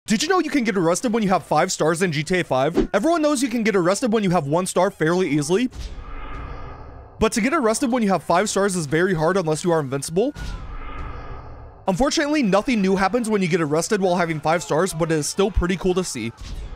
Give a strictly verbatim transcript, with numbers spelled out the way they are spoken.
Did you know you can get arrested when you have five stars in G T A five? Everyone knows you can get arrested when you have one star fairly easily. But to get arrested when you have five stars is very hard unless you are invincible. Unfortunately, nothing new happens when you get arrested while having five stars, but it is still pretty cool to see.